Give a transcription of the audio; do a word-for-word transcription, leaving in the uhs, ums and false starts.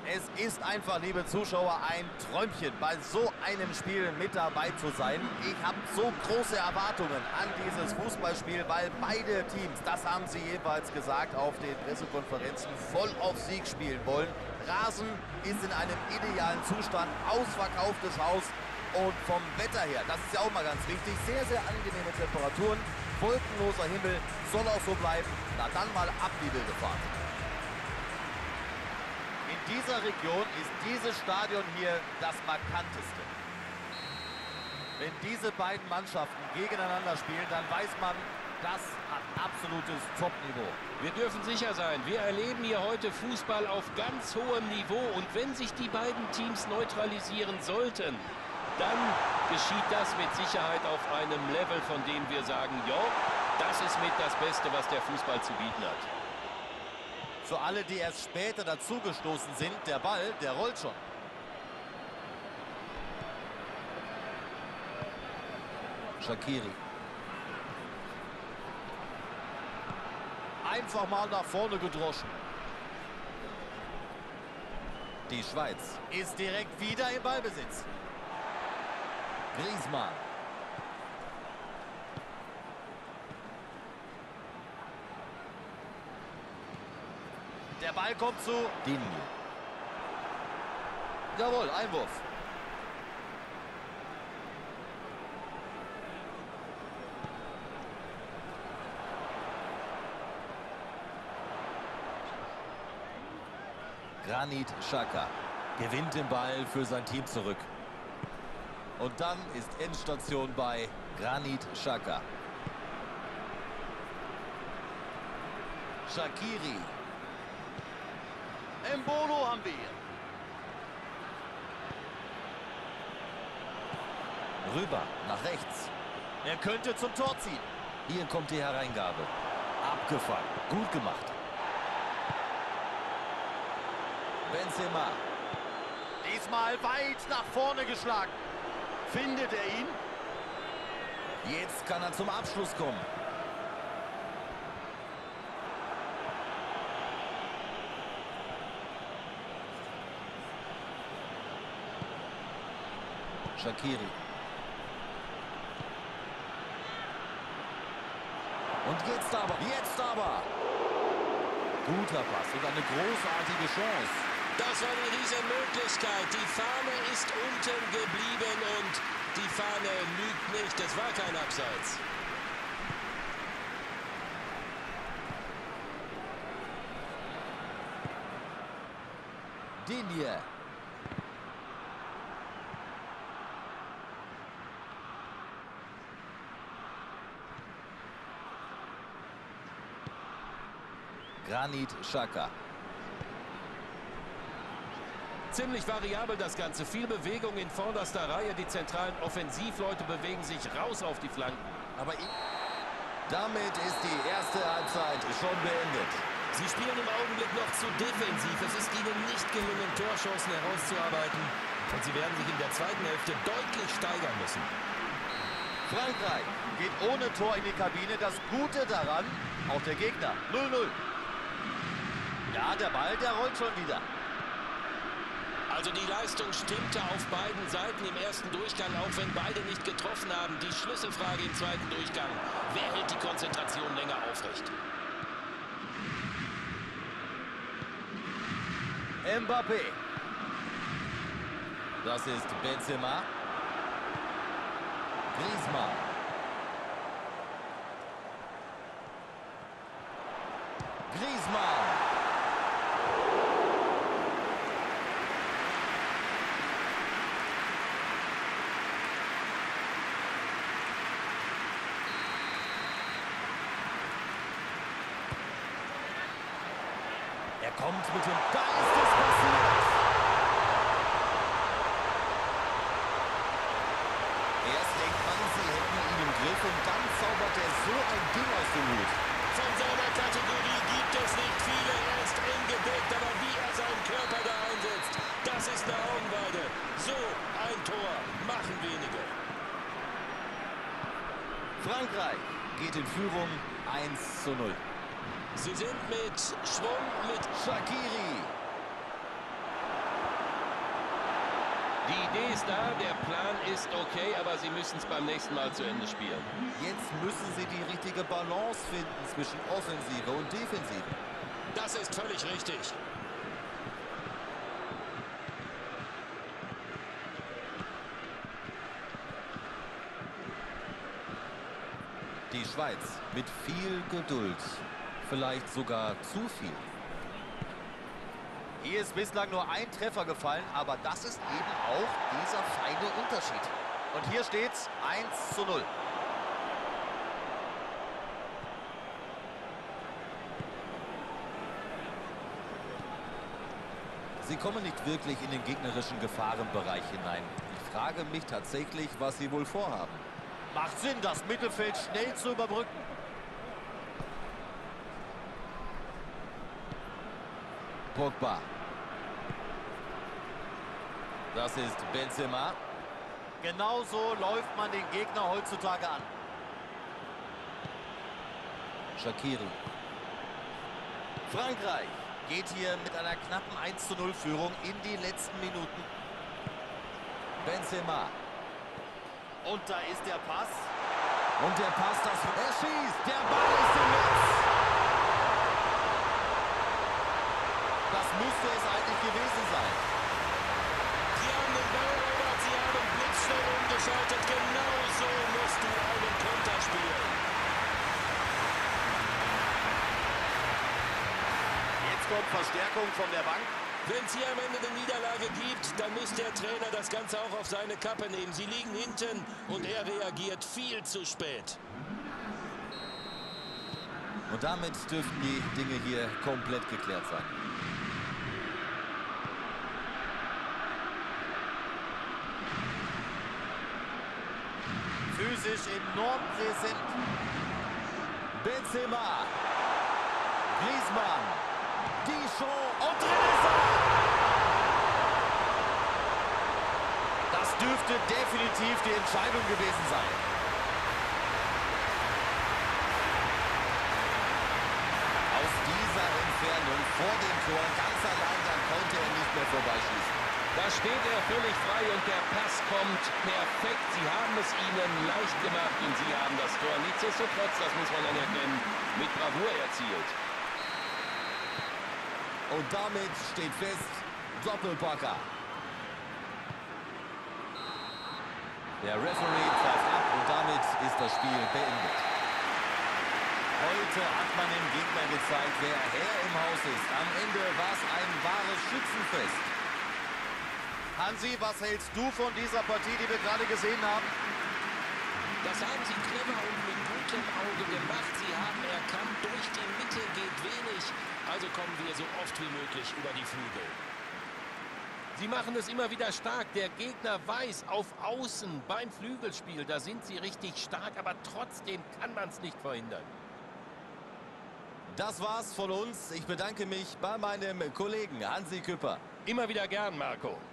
Es ist einfach, liebe Zuschauer, ein Träumchen, bei so einem Spiel mit dabei zu sein. Ich habe so große Erwartungen an dieses Fußballspiel, weil beide Teams, das haben sie jeweils gesagt auf den Pressekonferenzen, voll auf Sieg spielen wollen. Rasen ist in einem idealen Zustand, ausverkauftes Haus und vom Wetter her, das ist ja auch mal ganz wichtig, sehr, sehr angenehme Temperaturen, wolkenloser Himmel, soll auch so bleiben. Na dann mal ab die wilde Fahrt. In dieser Region ist dieses Stadion hier das markanteste. Wenn diese beiden Mannschaften gegeneinander spielen, dann weiß man, das hat absolutes Top-Niveau. Wir dürfen sicher sein, wir erleben hier heute Fußball auf ganz hohem Niveau. Und wenn sich die beiden Teams neutralisieren sollten, dann geschieht das mit Sicherheit auf einem Level, von dem wir sagen, ja, das ist mit das Beste, was der Fußball zu bieten hat. Für alle, die erst später dazugestoßen sind, der Ball, der rollt schon. Shaqiri. Einfach mal nach vorne gedroschen. Die Schweiz ist direkt wieder im Ballbesitz. Griezmann. Der Ball kommt zu Digne. Jawohl, Einwurf. Granit Xhaka gewinnt den Ball für sein Team zurück. Und dann ist Endstation bei Granit Xhaka. Shaqiri. Embolo haben wir. Rüber, nach rechts. Er könnte zum Tor ziehen. Hier kommt die Hereingabe. Abgefangen, gut gemacht. Benzema. Diesmal weit nach vorne geschlagen. Findet er ihn? Jetzt kann er zum Abschluss kommen. Shaqiri. Und jetzt aber, jetzt aber. Guter Pass und eine großartige Chance. Das war eine riesen Möglichkeit. Die Fahne ist unten geblieben und die Fahne lügt nicht. Es war kein Abseits. Digne. Granit Xhaka. Ziemlich variabel das Ganze. Viel Bewegung in vorderster Reihe. Die zentralen Offensivleute bewegen sich raus auf die Flanken. Aber damit ist die erste Halbzeit schon beendet. Sie spielen im Augenblick noch zu defensiv. Es ist ihnen nicht gelungen, Torchancen herauszuarbeiten. Und sie werden sich in der zweiten Hälfte deutlich steigern müssen. Frankreich geht ohne Tor in die Kabine. Das Gute daran, auch der Gegner. null null. Ja, der Ball, der rollt schon wieder. Also die Leistung stimmte auf beiden Seiten im ersten Durchgang, auch wenn beide nicht getroffen haben. Die Schlüsselfrage im zweiten Durchgang: Wer hält die Konzentration länger aufrecht? Mbappé. Das ist Benzema. Griezmann. Griezmann. Er kommt mit dem... Da ist es passiert! Erst denkt man, sie hätten ihn im Griff und dann zaubert er so ein Ding aus dem Hut. Von seiner Kategorie gibt es nicht viele. Er ist eng gedeckt, aber wie er seinen Körper da einsetzt, das ist eine Augenweide. So ein Tor machen wenige. Frankreich geht in Führung eins zu null. Sie sind mit Schwung, mit Shaqiri. Die Idee ist da, der Plan ist okay, aber sie müssen es beim nächsten Mal zu Ende spielen. Jetzt müssen sie die richtige Balance finden zwischen Offensive und Defensive. Das ist völlig richtig. Die Schweiz mit viel Geduld. Vielleicht sogar zu viel. Hier ist bislang nur ein Treffer gefallen, aber das ist eben auch dieser feine Unterschied. Und hier steht's eins zu null. Sie kommen nicht wirklich in den gegnerischen Gefahrenbereich hinein. Ich frage mich tatsächlich, was sie wohl vorhaben. Macht Sinn, das Mittelfeld schnell zu überbrücken. Pogba. Das ist Benzema. Genauso läuft man den Gegner heutzutage an. Shaqiri. Frankreich geht hier mit einer knappen eins zu null Führung in die letzten Minuten. Benzema. Und da ist der Pass. Und der Pass, das er schießt. Der Ball ist im Netz. Das müsste es eigentlich gewesen sein. Sie haben den Ball erobert, sie haben blitzschnell umgeschaltet. Genau so musst du einen Konter spielen. Jetzt kommt Verstärkung von der Bank. Wenn es hier am Ende eine Niederlage gibt, dann muss der Trainer das Ganze auch auf seine Kappe nehmen. Sie liegen hinten und er reagiert viel zu spät. Und damit dürften die Dinge hier komplett geklärt sein. Physisch enorm präsent. Benzema. Griezmann. Dijon. Und drin ist er. Das dürfte definitiv die Entscheidung gewesen sein. Aus dieser Entfernung vor dem Tor ganz allein, dann konnte er nicht mehr vorbeischießen. Da steht er völlig frei und der Pass kommt perfekt. Sie haben es ihnen leicht gemacht und sie haben das Tor nichtsdestotrotz, das muss man anerkennen, mit Bravour erzielt. Und damit steht fest, Doppelpacker. Der Referee pfeift ab und damit ist das Spiel beendet. Heute hat man dem Gegner gezeigt, wer Herr im Haus ist. Am Ende war es ein wahres Schützenfest. Hansi, was hältst du von dieser Partie, die wir gerade gesehen haben? Das haben sie clever und mit gutem Auge gemacht. Sie haben erkannt, durch die Mitte geht wenig. Also kommen wir so oft wie möglich über die Flügel. Sie machen es immer wieder stark. Der Gegner weiß, auf Außen beim Flügelspiel, da sind sie richtig stark. Aber trotzdem kann man es nicht verhindern. Das war's von uns. Ich bedanke mich bei meinem Kollegen Hansi Küpper. Immer wieder gern, Marco.